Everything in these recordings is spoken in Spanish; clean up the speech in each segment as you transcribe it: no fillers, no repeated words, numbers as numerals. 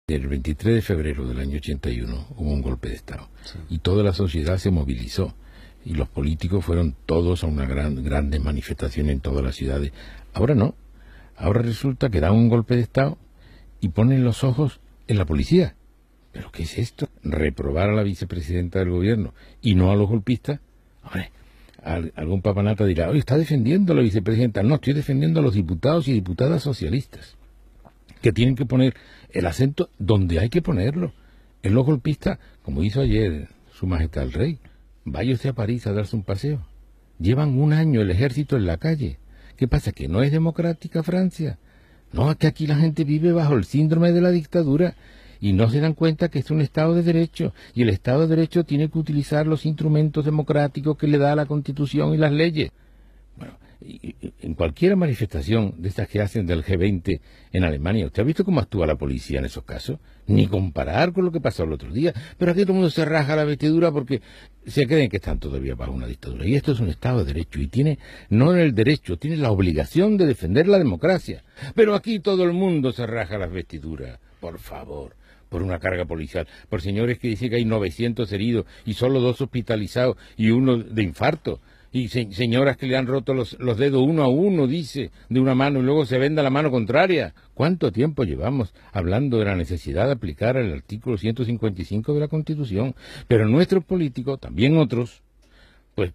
El 23 de febrero del año 81 hubo un golpe de Estado, Sí. y toda la sociedad se movilizó y los políticos fueron todos a una grandes manifestaciones en todas las ciudades. Ahora no, ahora resulta que dan un golpe de Estado y ponen los ojos en la policía. ¿Pero qué es esto? Reprobar a la vicepresidenta del gobierno y no a los golpistas. Hombre, algún papanata dirá, oye, está defendiendo a la vicepresidenta. No, estoy defendiendo a los diputados y diputadas socialistas, que tienen que poner el acento donde hay que ponerlo, en los golpistas, como hizo ayer Su Majestad el Rey. Vaya usted a París a darse un paseo. Llevan un año el ejército en la calle. ¿Qué pasa? ¿Que no es democrática Francia? No, es que aquí la gente vive bajo el síndrome de la dictadura y no se dan cuenta que es un Estado de Derecho, y el Estado de Derecho tiene que utilizar los instrumentos democráticos que le da la Constitución y las leyes. Bueno, y en cualquier manifestación de estas que hacen del G20 en Alemania, ¿usted ha visto cómo actúa la policía en esos casos? Ni comparar con lo que pasó el otro día. Pero aquí todo el mundo se raja la vestidura porque se creen que están todavía bajo una dictadura. Y esto es un Estado de Derecho, y tiene no el derecho, tiene la obligación de defender la democracia. Pero aquí todo el mundo se raja las vestiduras, por favor, por una carga policial, por señores que dicen que hay 900 heridos y solo 2 hospitalizados y 1 de infarto. Y señoras que le han roto los dedos uno a uno, dice, de una mano, y luego se venda la mano contraria. ¿Cuánto tiempo llevamos hablando de la necesidad de aplicar el artículo 155 de la Constitución? Pero nuestros políticos, también otros, pues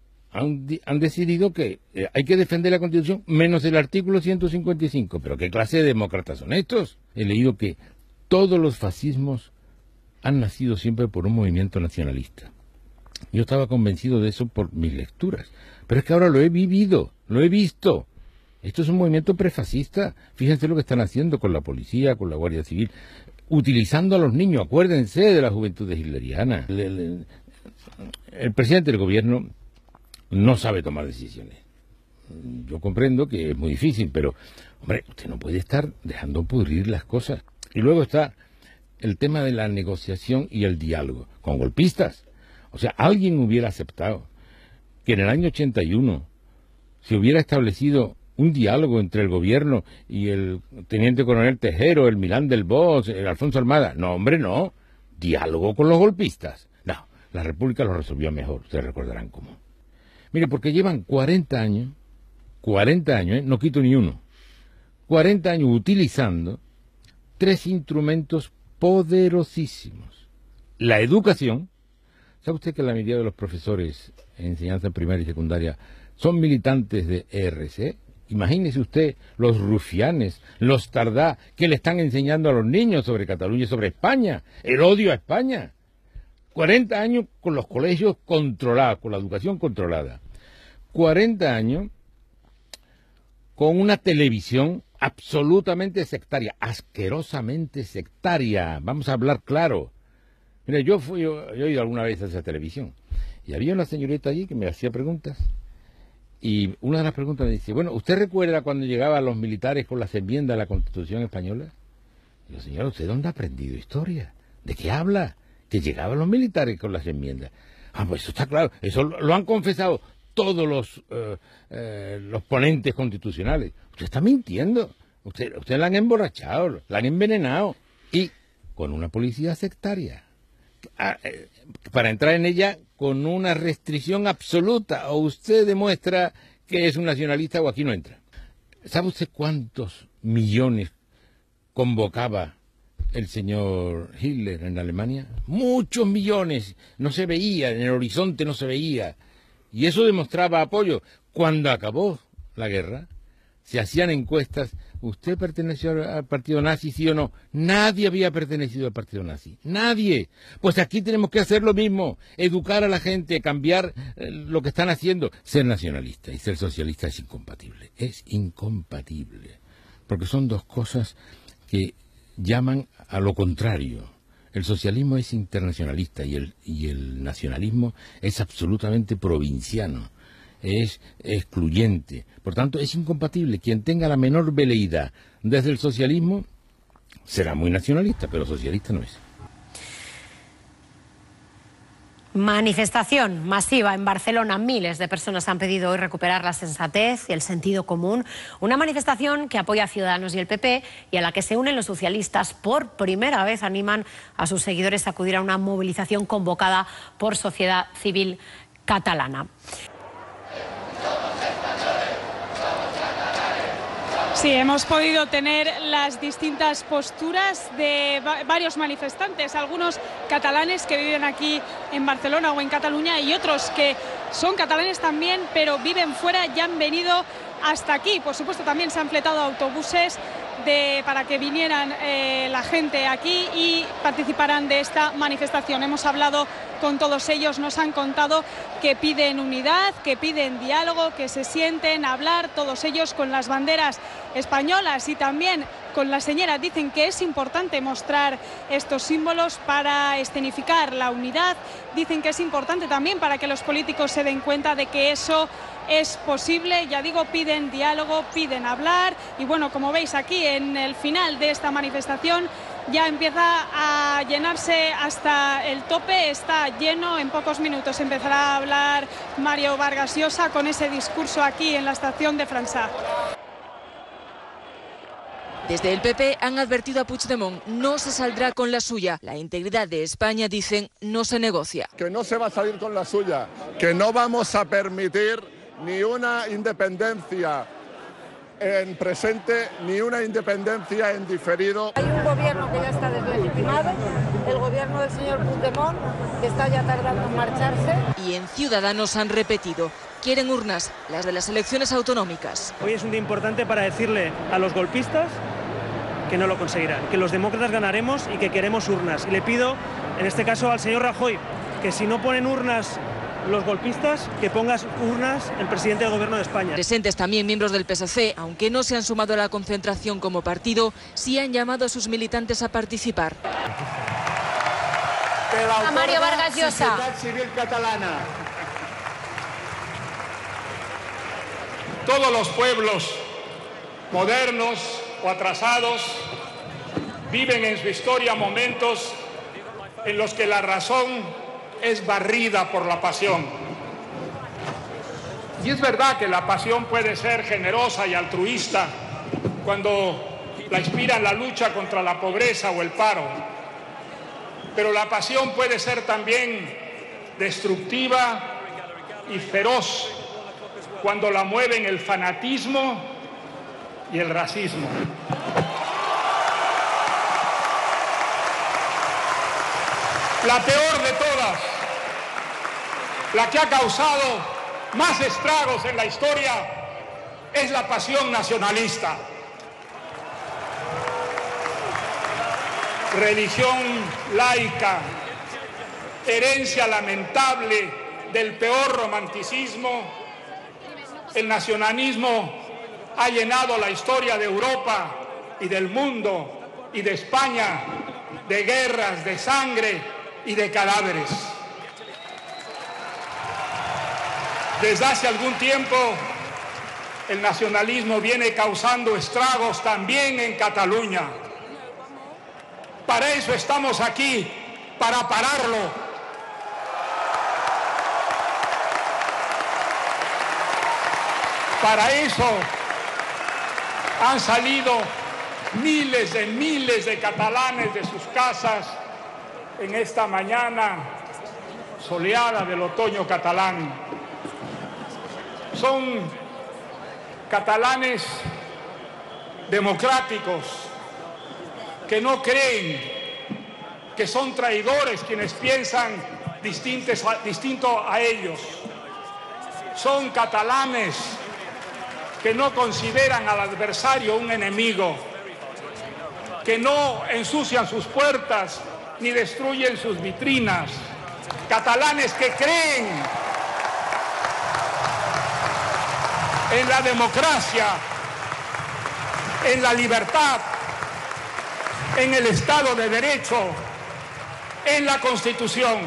han decidido que hay que defender la Constitución menos el artículo 155. ¿Pero qué clase de demócratas son estos? He leído que todos los fascismos han nacido siempre por un movimiento nacionalista. Yo estaba convencido de eso por mis lecturas, pero es que ahora lo he vivido, lo he visto. Esto es un movimiento prefascista. Fíjense lo que están haciendo con la policía, con la Guardia Civil, utilizando a los niños. Acuérdense de la juventud hitleriana. El presidente del gobierno no sabe tomar decisiones. Yo comprendo que es muy difícil, pero, hombre, usted no puede estar dejando pudrir las cosas. Y luego está el tema de la negociación y el diálogo con golpistas. O sea, alguien hubiera aceptado que en el año 81 se hubiera establecido un diálogo entre el gobierno y el teniente coronel Tejero, el Milán del Bosch, el Alfonso Armada. No, hombre, no. Diálogo con los golpistas. No, la República lo resolvió mejor. Ustedes recordarán cómo. Mire, porque llevan 40 años, no quito ni uno, 40 años utilizando 3 instrumentos poderosísimos. La educación. ¿Sabe usted que la mayoría de los profesores en enseñanza primaria y secundaria son militantes de ERC? Imagínese usted los rufianes, los Tardá, que le están enseñando a los niños sobre Cataluña y sobre España, el odio a España. 40 años con los colegios controlados, con la educación controlada. 40 años con una televisión absolutamente sectaria, asquerosamente sectaria. Vamos a hablar claro. Mira, yo he ido alguna vez a esa televisión y había una señorita allí que me hacía preguntas, y una de las preguntas me dice, bueno, ¿usted recuerda cuando llegaban los militares con las enmiendas a la Constitución española? Y yo, señora, ¿usted dónde ha aprendido historia? ¿De qué habla? Que llegaban los militares con las enmiendas. Ah, pues eso está claro, eso lo han confesado todos los ponentes constitucionales. Usted está mintiendo, usted la han emborrachado, la han envenenado, y con una policía sectaria. Para entrar en ella con una restricción absoluta, o usted demuestra que es un nacionalista o aquí no entra. ¿Sabe usted cuántos millones convocaba el señor Hitler en Alemania? Muchos millones, no se veía, en el horizonte no se veía, y eso demostraba apoyo. Cuando acabó la guerra, se hacían encuestas, ¿usted perteneció al partido nazi, sí o no? Nadie había pertenecido al partido nazi, nadie. Pues aquí tenemos que hacer lo mismo, educar a la gente, cambiar lo que están haciendo. Ser nacionalista y ser socialista es incompatible, porque son dos cosas que llaman a lo contrario. El socialismo es internacionalista y el nacionalismo es absolutamente provinciano. Es excluyente. Por tanto, es incompatible. Quien tenga la menor veleidad desde el socialismo será muy nacionalista, pero socialista no es. Manifestación masiva en Barcelona. Miles de personas han pedido hoy recuperar la sensatez y el sentido común. Una manifestación que apoya a Ciudadanos y el PP y a la que se unen los socialistas. Por primera vez animan a sus seguidores a acudir a una movilización convocada por Sociedad Civil Catalana. Sí, hemos podido tener las distintas posturas de varios manifestantes, algunos catalanes que viven aquí en Barcelona o en Cataluña y otros que son catalanes también, pero viven fuera y han venido hasta aquí. Por supuesto, también se han fletado autobuses para que vinieran la gente aquí y participaran de esta manifestación. Hemos hablado con todos ellos, nos han contado que piden unidad, que piden diálogo, que se sienten a hablar, todos ellos con las banderas españolas y también con la señera. Dicen que es importante mostrar estos símbolos para escenificar la unidad. Dicen que es importante también para que los políticos se den cuenta de que eso es posible. Ya digo, piden diálogo, piden hablar y bueno, como veis aquí en el final de esta manifestación ya empieza a llenarse hasta el tope, está lleno. En pocos minutos empezará a hablar Mario Vargas Llosa con ese discurso aquí en la estación de Fransá. Desde el PP han advertido a Puigdemont, no se saldrá con la suya. La integridad de España, dicen, no se negocia. Que no se va a salir con la suya, que no vamos a permitir ni una independencia en presente ni una independencia en diferido. Hay un gobierno que ya está deslegitimado, el gobierno del señor Puigdemont, que está ya tardando en marcharse. Y en Ciudadanos han repetido, quieren urnas, las de las elecciones autonómicas. Hoy es un día importante para decirle a los golpistas que no lo conseguirán, que los demócratas ganaremos y que queremos urnas. Y le pido, en este caso al señor Rajoy, que si no ponen urnas los golpistas, que pongas urnas el presidente del Gobierno de España. Presentes también miembros del PSC, aunque no se han sumado a la concentración como partido, sí han llamado a sus militantes a participar. A Mario Vargas Llosa. Sociedad Civil Catalana. Todos los pueblos, modernos o atrasados, viven en su historia momentos en los que la razón es barrida por la pasión. Y es verdad que la pasión puede ser generosa y altruista cuando la inspira en la lucha contra la pobreza o el paro. Pero la pasión puede ser también destructiva y feroz cuando la mueven el fanatismo y el racismo. La peor de todas, la que ha causado más estragos en la historia, es la pasión nacionalista. Religión laica, herencia lamentable del peor romanticismo, el nacionalismo ha llenado la historia de Europa y del mundo y de España de guerras, de sangre y de cadáveres. Desde hace algún tiempo, el nacionalismo viene causando estragos también en Cataluña. Para eso estamos aquí, para pararlo. Para eso han salido miles de catalanes de sus casas en esta mañana soleada del otoño catalán. Son catalanes democráticos que no creen que son traidores quienes piensan distinto a ellos. Son catalanes que no consideran al adversario un enemigo, que no ensucian sus puertas ni destruyen sus vitrinas. Catalanes que creen en la democracia, en la libertad, en el Estado de Derecho, en la Constitución.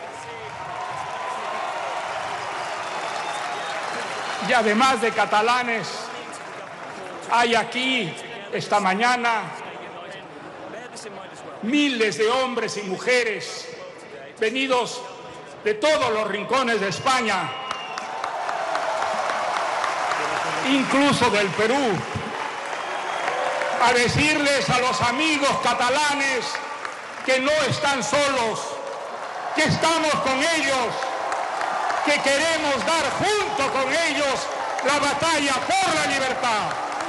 Y además de catalanes, hay aquí esta mañana miles de hombres y mujeres venidos de todos los rincones de España, incluso del Perú, a decirles a los amigos catalanes que no están solos, que estamos con ellos, que queremos dar junto con ellos la batalla por la libertad.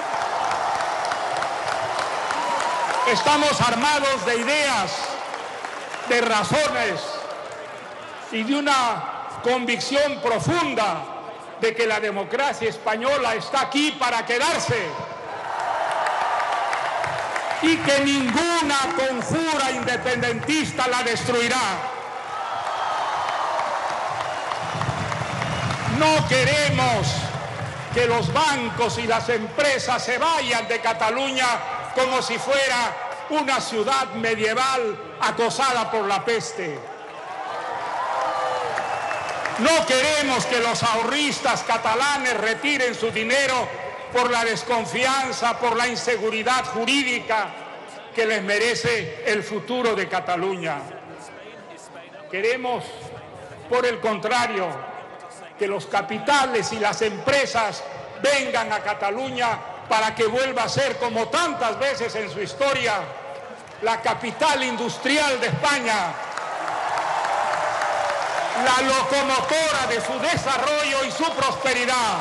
Estamos armados de ideas, de razones y de una convicción profunda de que la democracia española está aquí para quedarse y que ninguna conjura independentista la destruirá. No queremos que los bancos y las empresas se vayan de Cataluña como si fuera una ciudad medieval acosada por la peste. No queremos que los ahorristas catalanes retiren su dinero por la desconfianza, por la inseguridad jurídica que les merece el futuro de Cataluña. Queremos, por el contrario, que los capitales y las empresas vengan a Cataluña para que vuelva a ser, como tantas veces en su historia, la capital industrial de España, la locomotora de su desarrollo y su prosperidad.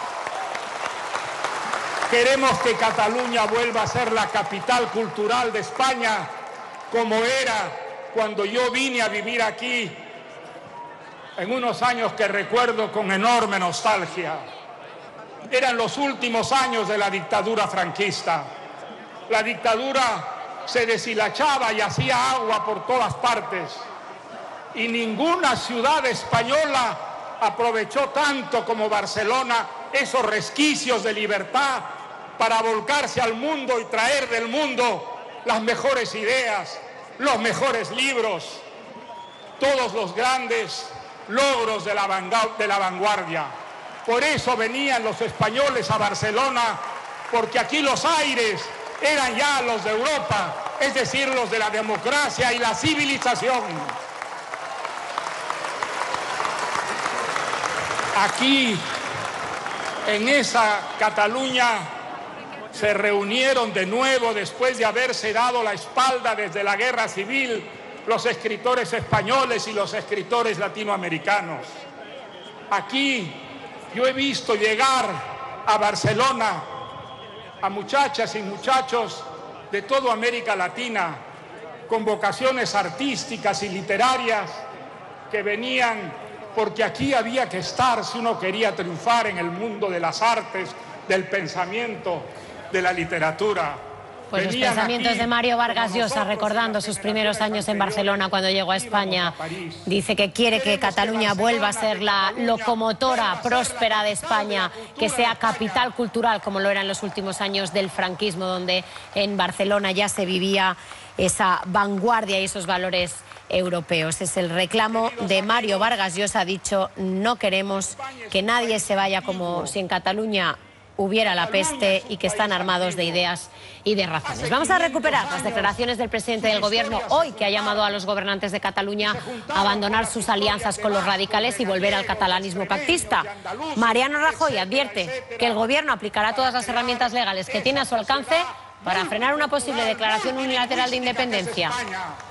Queremos que Cataluña vuelva a ser la capital cultural de España, como era cuando yo vine a vivir aquí en unos años que recuerdo con enorme nostalgia. Eran los últimos años de la dictadura franquista. La dictadura se deshilachaba y hacía agua por todas partes. Y ninguna ciudad española aprovechó tanto como Barcelona esos resquicios de libertad para volcarse al mundo y traer del mundo las mejores ideas, los mejores libros, todos los grandes logros de la vanguardia. Por eso venían los españoles a Barcelona, porque aquí los aires eran ya los de Europa, es decir, los de la democracia y la civilización. Aquí, en esa Cataluña, se reunieron de nuevo, después de haberse dado la espalda desde la guerra civil, los escritores españoles y los escritores latinoamericanos. Aquí yo he visto llegar a Barcelona a muchachas y muchachos de toda América Latina con vocaciones artísticas y literarias que venían porque aquí había que estar si uno quería triunfar en el mundo de las artes, del pensamiento, de la literatura. Pues los pensamientos de Mario Vargas Llosa, recordando sus primeros años en Barcelona cuando llegó a España. Dice que quiere que Cataluña vuelva a ser la locomotora próspera de España, que sea capital cultural como lo era en los últimos años del franquismo, donde en Barcelona ya se vivía esa vanguardia y esos valores europeos. Es el reclamo de Mario Vargas Llosa. Ha dicho: no queremos que nadie se vaya como si en Cataluña hubiera la peste, y que están armados de ideas y de razones. Vamos a recuperar las declaraciones del presidente del Gobierno hoy, que ha llamado a los gobernantes de Cataluña a abandonar sus alianzas con los radicales y volver al catalanismo pactista. Mariano Rajoy advierte que el Gobierno aplicará todas las herramientas legales que tiene a su alcance para frenar una posible declaración unilateral de independencia.